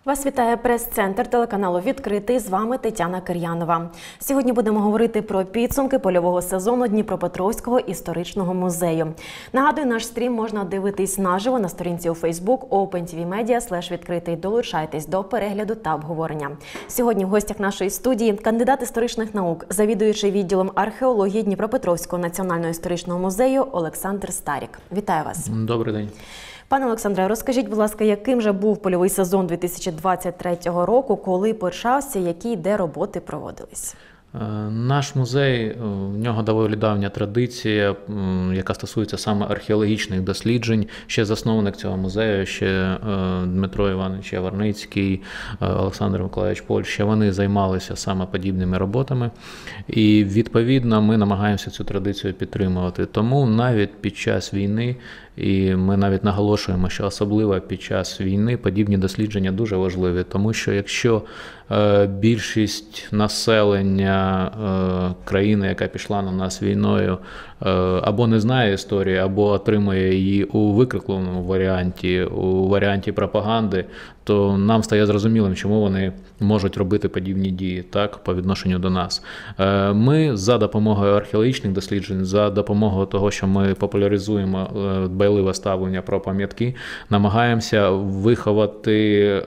Вас вітає прес-центр телеканалу «Відкритий». З вами Тетяна Кир'янова. Сьогодні будемо говорити про підсумки польового сезону Дніпропетровського історичного музею. Нагадую, наш стрім можна дивитись наживо на сторінці у Facebook OpenTVMedia/відкритий. Долучайтесь до перегляду та обговорення. Сьогодні в гостях нашої студії кандидат історичних наук, завідуючий відділом археології Дніпропетровського національного історичного музею Олександр Старік. Вітаю вас. Добрий день. Пане Олександре, розкажіть, будь ласка, яким же був польовий сезон 2023 року, коли почався, які де роботи проводились? Наш музей, в нього доволі давня традиція, яка стосується саме археологічних досліджень. Ще засновник цього музею, ще Дмитро Іванович Яворницький, Олександр Миколайович Поль, ще вони займалися саме подібними роботами. І відповідно ми намагаємося цю традицію підтримувати. Тому навіть під час війни, і ми навіть наголошуємо, що особливо під час війни подібні дослідження дуже важливі, тому що якщо більшість населення країни, яка пішла на нас війною, або не знає історії, або отримує її у викрикленому варіанті, у варіанті пропаганди, то нам стає зрозумілим, чому вони можуть робити подібні дії так, по відношенню до нас. Ми за допомогою археологічних досліджень, за допомогою того, що ми популяризуємо дбайливе ставлення про пам'ятки, намагаємося виховати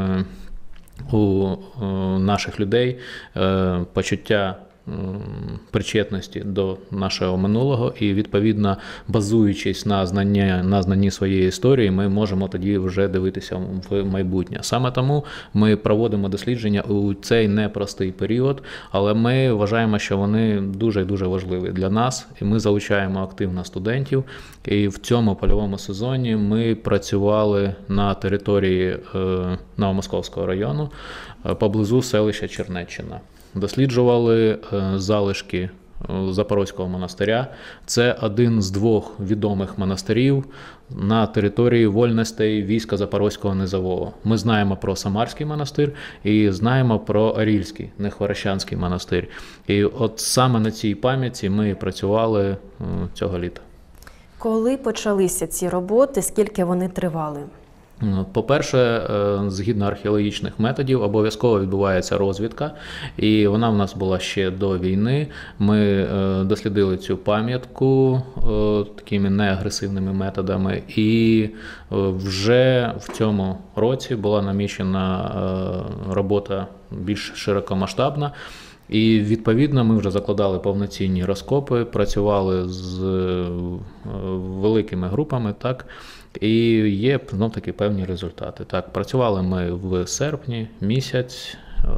у наших людей почуття причетності до нашого минулого і, відповідно, базуючись на знанні своєї історії, ми можемо тоді вже дивитися в майбутнє. Саме тому ми проводимо дослідження у цей непростий період, але ми вважаємо, що вони дуже і дуже важливі для нас, і ми залучаємо активно студентів. І в цьому польовому сезоні ми працювали на території Новомосковського району поблизу селища Чернеччина. Досліджували залишки Запорозького монастиря. Це один з двох відомих монастирів на території вольностей війська Запорозького низового. Ми знаємо про Самарський монастир і знаємо про Орільський, Нехворощанський монастир. І от саме на цій пам'ятці ми працювали цього літа. Коли почалися ці роботи, скільки вони тривали? По-перше, згідно археологічних методів, обов'язково відбувається розвідка, і вона в нас була ще до війни. Ми дослідили цю пам'ятку такими неагресивними методами, і вже в цьому році була намічена робота більш широкомасштабна. І, відповідно, ми вже закладали повноцінні розкопи, працювали з великими групами, так, і є, знов-таки, певні результати. Так, працювали ми в серпні місяць,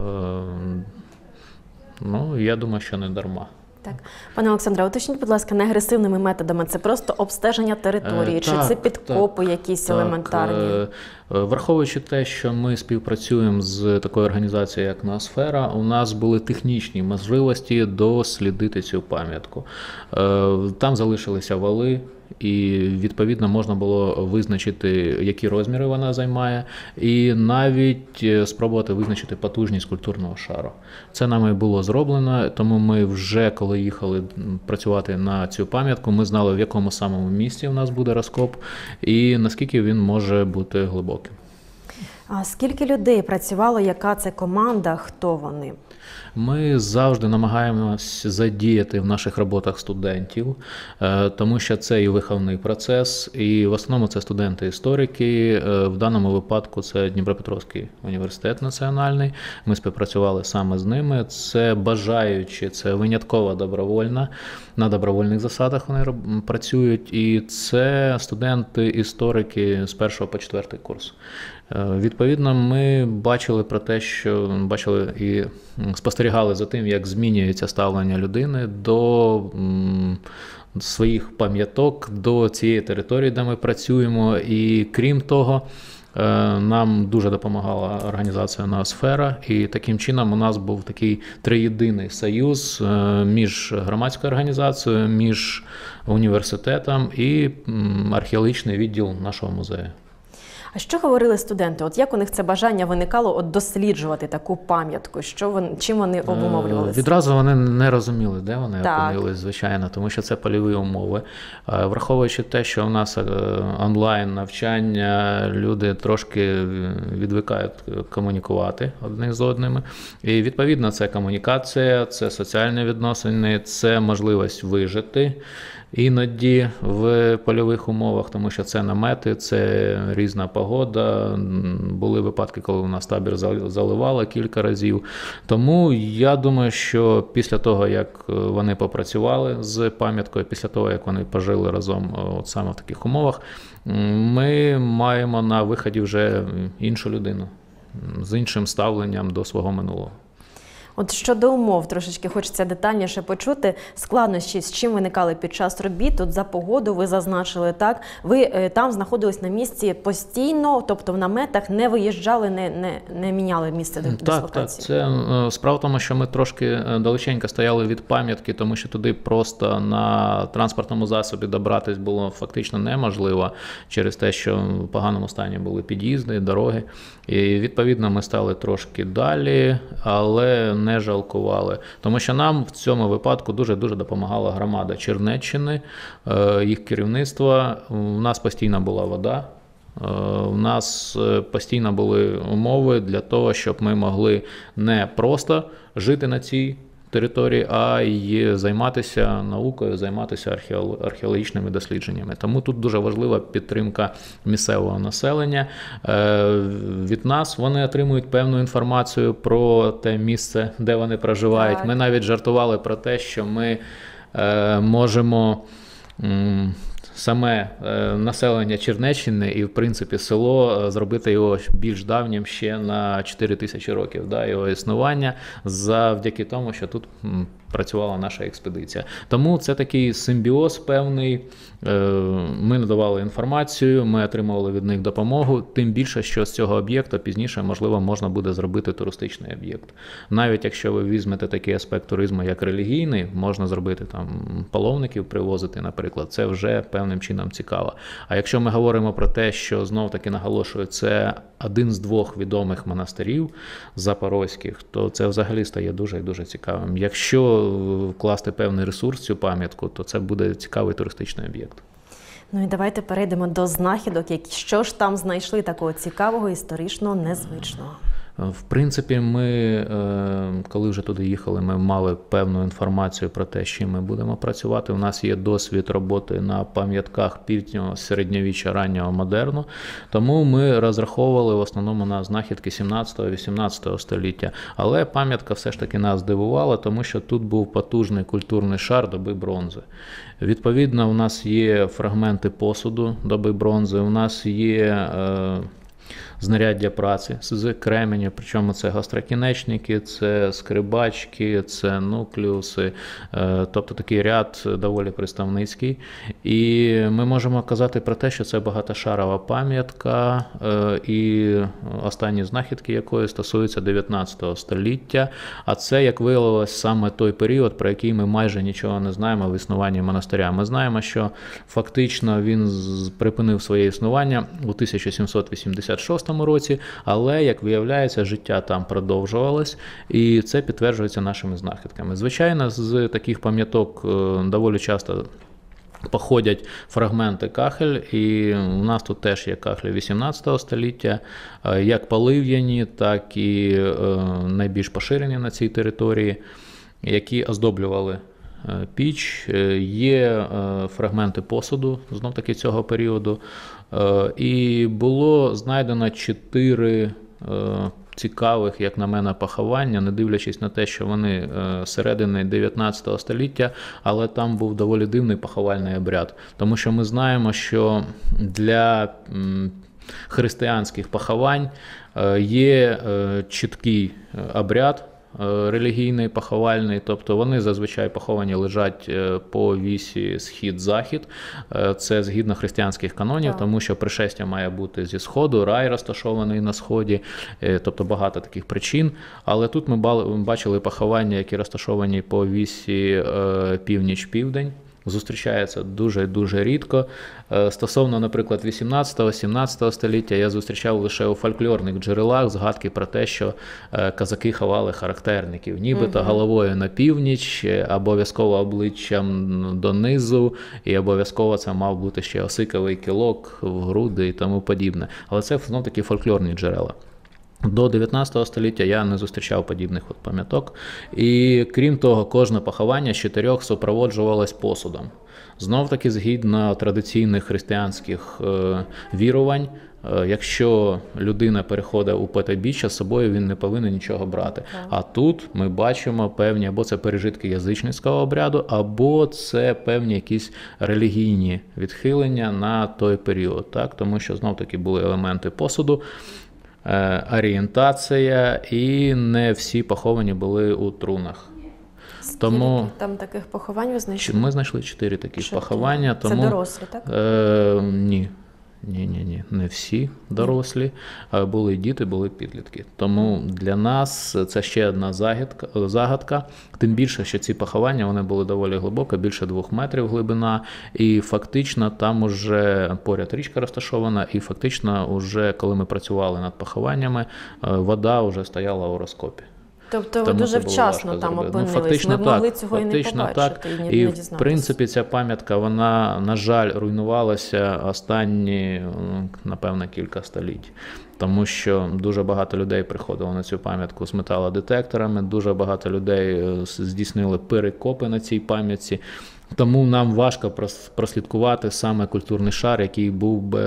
я думаю, що не дарма. Так. Пане Олександре, уточніть, будь ласка, неагресивними методами – це просто обстеження території, чи це підкопи якісь елементарні? Враховуючи те, що ми співпрацюємо з такою організацією, як Ноосфера, у нас були технічні можливості дослідити цю пам'ятку. Там залишилися вали, і, відповідно, можна було визначити, які розміри вона займає, і навіть спробувати визначити потужність культурного шару. Це нами було зроблено, тому ми вже, коли їхали працювати на цю пам'ятку, ми знали, в якому самому місці у нас буде розкоп і наскільки він може бути глибоким. А скільки людей працювало, яка це команда, хто вони? Ми завжди намагаємося задіяти в наших роботах студентів, тому що це і виховний процес, і в основному це студенти-історики. В даному випадку це Дніпропетровський університет національний. Ми співпрацювали саме з ними. Це бажаючі, це винятково добровольно. На добровольних засадах вони працюють, і це студенти-історики з 1 по 4 курс. Відповідно, ми бачили і спостерігали за тим, як змінюється ставлення людини до своїх пам'яток, до цієї території, де ми працюємо. І крім того, нам дуже допомагала організація Ноосфера, і таким чином у нас був такий триєдиний союз між громадською організацією, між університетом і археологічний відділ нашого музею. А що говорили студенти? От як у них це бажання виникало досліджувати таку пам'ятку? Чим вони обумовлювалися? Відразу вони не розуміли, де вони Так. опинились, звичайно, тому що це польові умови. Враховуючи те, що у нас онлайн навчання, люди трошки відвикають комунікувати одне з одними. І відповідно це комунікація, це соціальні відносини, це можливість вижити іноді в польових умовах, тому що це намети, це різна погода. Були випадки, коли у нас табір заливало кілька разів. Тому я думаю, що після того, як вони попрацювали з пам'яткою, після того, як вони пожили разом от саме в таких умовах, ми маємо на виході вже іншу людину з іншим ставленням до свого минулого. От щодо умов, трошечки хочеться детальніше почути. Складнощі, з чим виникали під час робіт, тут за погоду ви зазначили, так? Ви там знаходились на місці постійно, тобто в наметах не виїжджали, не міняли місце дислокації? Так. Це справа в тому, що ми трошки далеченько стояли від пам'ятки, тому що туди просто на транспортному засобі добратись було фактично неможливо через те, що в поганому стані були під'їзди, дороги. І відповідно ми стали трошки далі, але не жалкували. Тому що нам в цьому випадку дуже-дуже допомагала громада Чернеччини, їх керівництво. У нас постійно була вода, у нас постійно були умови для того, щоб ми могли не просто жити на цій території, а й займатися наукою, займатися археологічними дослідженнями. Тому тут дуже важлива підтримка місцевого населення. Від нас вони отримують певну інформацію про те місце, де вони проживають. Так. Ми навіть жартували про те, що ми можемо саме населення Чернеччини і, в принципі, село зробити його більш давнім ще на 4000 років, його існування, завдяки тому, що тут працювала наша експедиція. Тому це такий симбіоз певний. Ми надавали інформацію, ми отримували від них допомогу, тим більше, що з цього об'єкту пізніше, можливо, можна буде зробити туристичний об'єкт. Навіть якщо ви візьмете такий аспект туризму, як релігійний, можна зробити там паломників, привозити, наприклад, це вже певним чином цікаво. А якщо ми говоримо про те, що знов-таки наголошую, це один з двох відомих монастирів запорозьких, то це взагалі стає дуже і дуже цікавим. Якщо вкласти певний ресурс в цю пам'ятку, то це буде цікавий туристичний об'єкт. Ну і давайте перейдемо до знахідок. Що ж там знайшли такого цікавого, історичного, незвичного? В принципі, ми, коли вже туди їхали, ми мали певну інформацію про те, з чим ми будемо працювати. У нас є досвід роботи на пам'ятках пізнього середньовіччя, раннього модерну, тому ми розраховували в основному на знахідки 17-18 століття. Але пам'ятка все ж таки нас здивувала, тому що тут був потужний культурний шар доби бронзи. Відповідно, у нас є фрагменти посуду доби бронзи, у нас є знаряддя праці з кременю, причому це гострокінечники, це скрибачки, це нуклеуси, тобто такий ряд доволі представницький. І ми можемо казати про те, що це багатошарова пам'ятка, і останні знахідки якої стосуються 19 століття, а це, як виявилось, саме той період, про який ми майже нічого не знаємо в існуванні монастиря. Ми знаємо, що фактично він припинив своє існування у 1786 році, але, як виявляється, життя там продовжувалось, і це підтверджується нашими знахідками. Звичайно, з таких пам'яток доволі часто походять фрагменти кахель, і у нас тут теж є кахлі 18 століття, як полив'яні, так і найбільш поширені на цій території, які оздоблювали піч. Є фрагменти посуду, знов-таки цього періоду, і було знайдено 4 цікавих, як на мене, поховання, не дивлячись на те, що вони середини 19 століття, але там був доволі дивний поховальний обряд. Тому що ми знаємо, що для християнських поховань є чіткий обряд, релігійний, поховальний, тобто вони зазвичай поховані лежать по вісі схід-захід, це згідно християнських канонів, тому що пришестя має бути зі сходу, рай розташований на сході, тобто багато таких причин, але тут ми бачили поховання, які розташовані по вісі північ-південь, зустрічається дуже рідко. Стосовно, наприклад, 18-17 століття я зустрічав лише у фольклорних джерелах згадки про те, що козаки ховали характерників, нібито головою на північ, обов'язково обличчям донизу, і обов'язково це мав бути ще осиковий кілок в груди і тому подібне. Але це знов таки фольклорні джерела. До 19 століття я не зустрічав подібних пам'яток. І крім того, кожне поховання з 4 супроводжувалось посудом. Знов-таки, згідно традиційних християнських вірувань, якщо людина переходить у потойбіччя, з собою він не повинен нічого брати. А тут ми бачимо певні, або це пережитки язичницького обряду, або це певні якісь релігійні відхилення на той період. Так? Тому що знов-таки були елементи посуду, орієнтація, і не всі поховані були у трунах. Тому там таких поховань ви знайшли? Ми знайшли 4 таких поховання. Це дорослі, так? Ні, не всі дорослі. Були діти, були підлітки. Тому для нас це ще одна загадка. Тим більше, що ці поховання вони були доволі глибоко, більше 2 метрів глибина. І фактично там уже поряд річка розташована, і фактично уже, коли ми працювали над похованнями, вода вже стояла у розкопі. Тобто ви дуже вчасно там опинились, ми могли цього і не побачити, і не дізнатися. В принципі, ця пам'ятка, вона, на жаль, руйнувалася останні, напевно, кілька століть. Тому що дуже багато людей приходило на цю пам'ятку з металодетекторами, дуже багато людей здійснили перекопи на цій пам'ятці. Тому нам важко прослідкувати саме культурний шар, який був би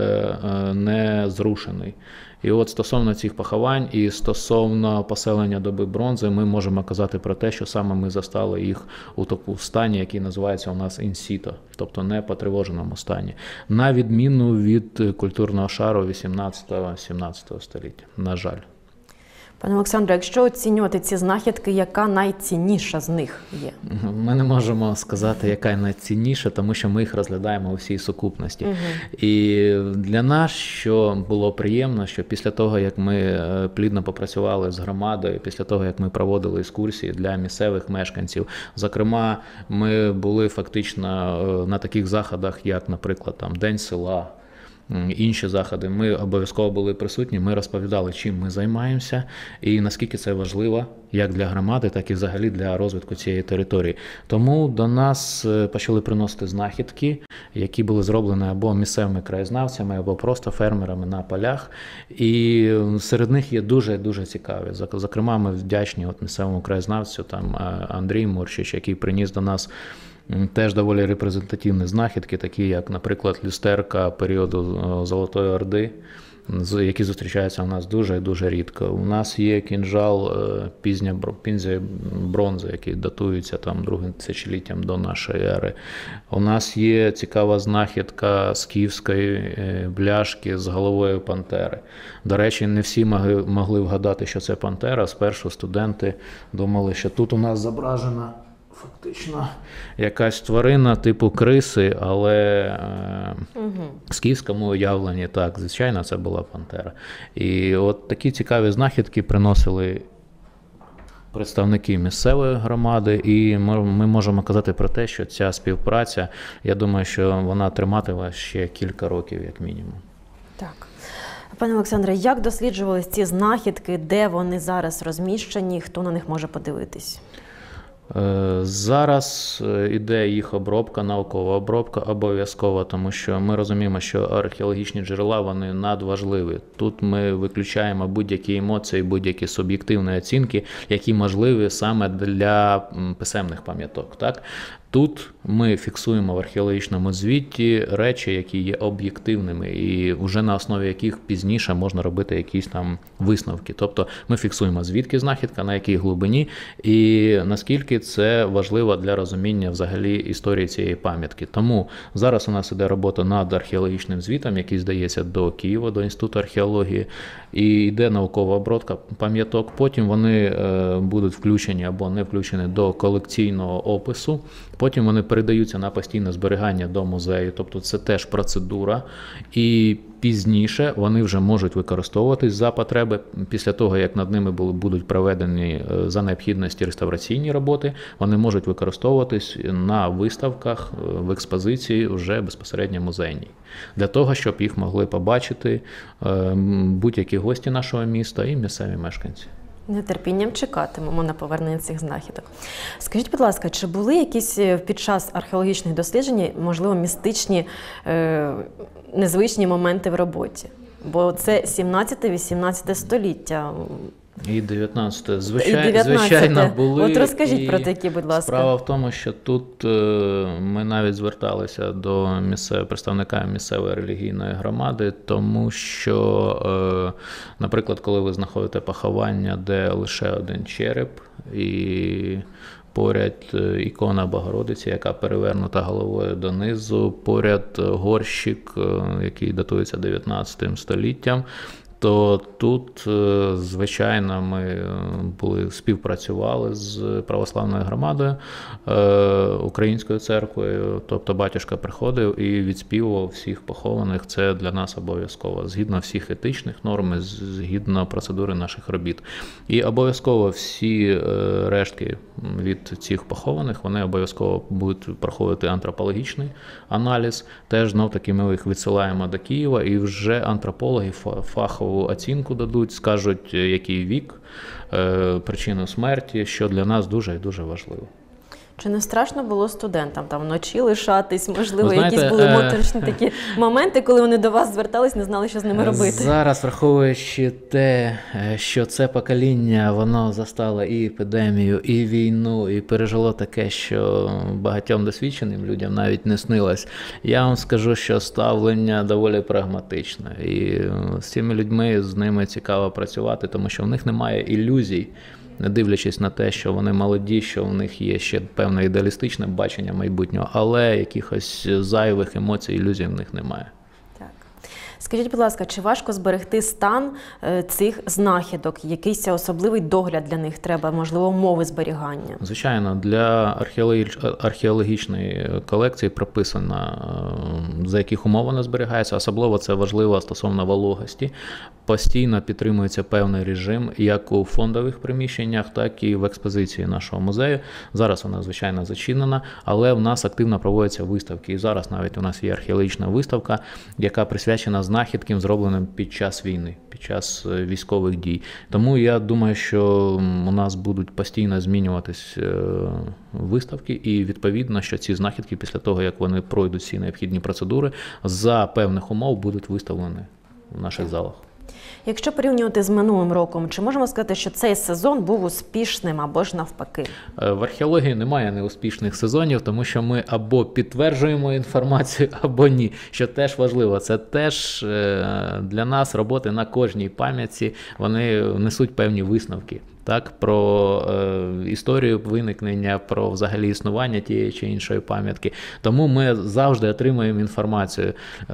не зрушений. І от стосовно цих поховань і стосовно поселення доби бронзи, ми можемо казати про те, що саме ми застали їх у такому стані, який називається у нас інсіто, тобто не потривоженому стані. На відміну від культурного шару 18-17 століття, на жаль. Пане Олександре, якщо оцінювати ці знахідки, яка найцінніша з них є? Ми не можемо сказати, яка найцінніша, тому що ми їх розглядаємо у всій сукупності. І для нас, що було приємно, що після того, як ми плідно попрацювали з громадою, після того, як ми проводили екскурсії для місцевих мешканців, зокрема, ми були фактично на таких заходах, як, наприклад, там День села, інші заходи, ми обов'язково були присутні, ми розповідали, чим ми займаємося і наскільки це важливо як для громади, так і взагалі для розвитку цієї території. Тому до нас почали приносити знахідки, які були зроблені або місцевими краєзнавцями, або просто фермерами на полях. І серед них є дуже цікаві. Зокрема, ми вдячні місцевому краєзнавцю, там Андрій Мурчич, який приніс до нас теж доволі репрезентативні знахідки, такі як, наприклад, люстерка періоду Золотої Орди, які зустрічаються у нас дуже рідко. У нас є кінжал пізньої бронзи, який датується там 2-м тисячоліттям до нашої ери. У нас є цікава знахідка скіфської бляшки з головою пантери. До речі, не всі могли вгадати, що це пантера. Спершу студенти думали, що тут у нас зображена фактично якась тварина типу криси, але в скіфському уявленні, так, звичайно, це була пантера. І от такі цікаві знахідки приносили представники місцевої громади, і ми можемо казати про те, що ця співпраця, я думаю, що вона триматиме ще кілька років, як мінімум. Так. Пане Олександре, як досліджувались ці знахідки, де вони зараз розміщені, хто на них може подивитись? Зараз іде їх обробка, наукова обробка обов'язково, тому що ми розуміємо, що археологічні джерела, вони надважливі. Тут ми виключаємо будь-які емоції, будь-які суб'єктивні оцінки, які можливі саме для писемних пам'яток. Так? Тут ми фіксуємо в археологічному звіті речі, які є об'єктивними і вже на основі яких пізніше можна робити якісь там висновки. Тобто ми фіксуємо, звідки знахідка, на якій глибині і наскільки це важливо для розуміння взагалі історії цієї пам'ятки. Тому зараз у нас іде робота над археологічним звітом, який здається до Києва, до Інституту археології, і йде наукова обробка пам'яток. Потім вони будуть включені або не включені до колекційного опису. потім вони передаються на постійне зберігання до музею, тобто це теж процедура, і пізніше вони вже можуть використовуватись за потреби. Після того, як над ними будуть проведені за необхідності реставраційні роботи, вони можуть використовуватись на виставках, в експозиції вже безпосередньо музейній. Для того, щоб їх могли побачити будь-які гості нашого міста і місцеві мешканці. Нетерпінням чекатимемо на повернення цих знахідок. Скажіть, будь ласка, чи були якісь під час археологічних досліджень, можливо, містичні, незвичні моменти в роботі? Бо це 17-18 століття. І 19-те. І Звичайно, були. От розкажіть про такі, будь ласка. Справа в тому, що тут ми навіть зверталися до представника місцевої релігійної громади, тому що, наприклад, коли ви знаходите поховання, де лише один череп, і поряд ікона Богородиці, яка перевернута головою донизу, поряд горщик, який датується 19 століттям, то тут, звичайно, ми співпрацювали з православною громадою, Українською церквою, тобто батюшка приходив і відспівував всіх похованих, це для нас обов'язково, згідно всіх етичних норм, згідно процедури наших робіт. І обов'язково всі рештки від цих похованих, вони обов'язково будуть проходити антропологічний аналіз, теж знов-таки ми їх відсилаємо до Києва, і вже антропологи фахово оцінку дадуть, скажуть, який вік, причину смерті, що для нас дуже і дуже важливо. Чи не страшно було студентам там вночі лишатись? Можливо, якісь були моторошні такі моменти, коли вони до вас звертались, не знали, що з ними робити? Зараз, враховуючи те, що це покоління, воно застало і епідемію, і війну, і пережило таке, що багатьом досвідченим людям навіть не снилось. Я вам скажу, що ставлення доволі прагматичне. І з цими людьми, з ними цікаво працювати, тому що в них немає ілюзій, не дивлячись на те, що вони молоді, що в них є ще певне ідеалістичне бачення майбутнього, але якихось зайвих емоцій, ілюзій в них немає. Так. Скажіть, будь ласка, чи важко зберегти стан цих знахідок? Якийсь особливий догляд для них треба, можливо, умови зберігання? Звичайно, для археологічної колекції прописано, за яких умов вона зберігається. Особливо це важливо стосовно вологості. Постійно підтримується певний режим як у фондових приміщеннях, так і в експозиції нашого музею. Зараз вона, звичайно, зачинена, але в нас активно проводяться виставки. І зараз навіть у нас є археологічна виставка, яка присвячена знахідкам, зробленим під час війни, під час військових дій. Тому я думаю, що у нас будуть постійно змінюватись виставки, і відповідно, що ці знахідки після того, як вони пройдуть всі необхідні процедури, за певних умов будуть виставлені в наших залах. Якщо порівнювати з минулим роком, чи можемо сказати, що цей сезон був успішним або ж навпаки? В археології немає неуспішних сезонів, тому що ми або підтверджуємо інформацію, або ні. Що теж важливо, це теж для нас роботи на кожній пам'ятці, вони несуть певні висновки. Так, про історію виникнення, про взагалі існування тієї чи іншої пам'ятки. Тому ми завжди отримуємо інформацію.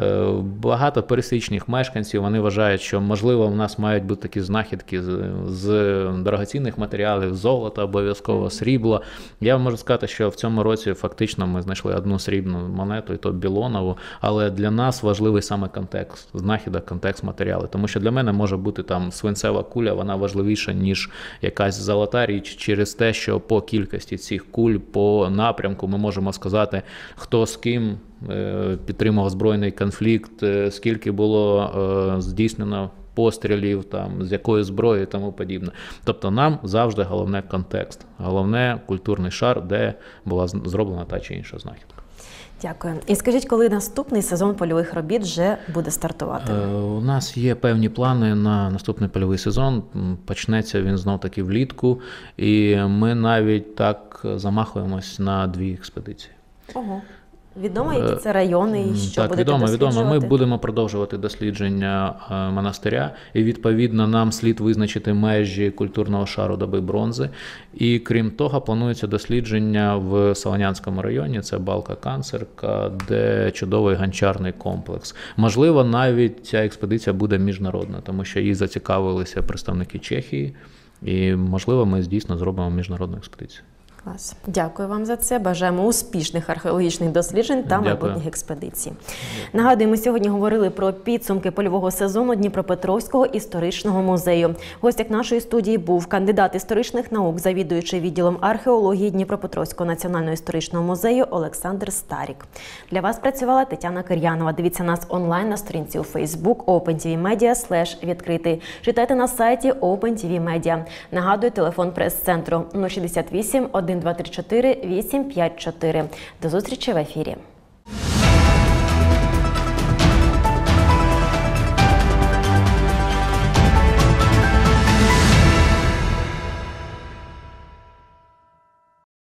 Багато пересічних мешканців, вони вважають, що, можливо, в нас мають бути такі знахідки з дорогоцінних матеріалів, золота обов'язково, срібла. Я можу сказати, що в цьому році фактично ми знайшли одну срібну монету, і то білонову, але для нас важливий саме контекст знахідок, контекст матеріалу. Тому що для мене може бути там свинцева куля, вона важливіша, ніж якась золота річ, через те, що по кількості цих куль, по напрямку ми можемо сказати, хто з ким підтримав збройний конфлікт, скільки було здійснено пострілів, там, з якої зброї і тому подібне. Тобто нам завжди головне контекст, головне культурний шар, де була зроблена та чи інша знахідка. Дякую. І скажіть, коли наступний сезон польових робіт вже буде стартувати? У нас є певні плани на наступний польовий сезон. Почнеться він знов-таки влітку. І ми навіть так замахуємось на 2 експедиції. Ого. Відомо, які це райони і що будете досліджувати? Так, відомо. Ми будемо продовжувати дослідження монастиря, і відповідно нам слід визначити межі культурного шару доби бронзи. І крім того, планується дослідження в Солонянському районі, це Балка-Канцерка, де чудовий гончарний комплекс. Можливо, навіть ця експедиція буде міжнародна, тому що її зацікавилися представники Чехії, і можливо ми дійсно зробимо міжнародну експедицію. Клас. Дякую вам за це. Бажаємо успішних археологічних досліджень та Дякую. майбутніх експедицій. Нагадую, ми сьогодні говорили про підсумки польового сезону Дніпропетровського історичного музею. В гостях нашої студії був кандидат історичних наук, завідуючий відділом археології Дніпропетровського національного історичного музею Олександр Старік. Для вас працювала Тетяна Кир'янова. Дивіться нас онлайн на сторінці у Facebook opentvmedia/відкритий. Читайте на сайті Open TV Media. Нагадую, телефон прес-центру 068 1234 854. До зустрічі в ефірі.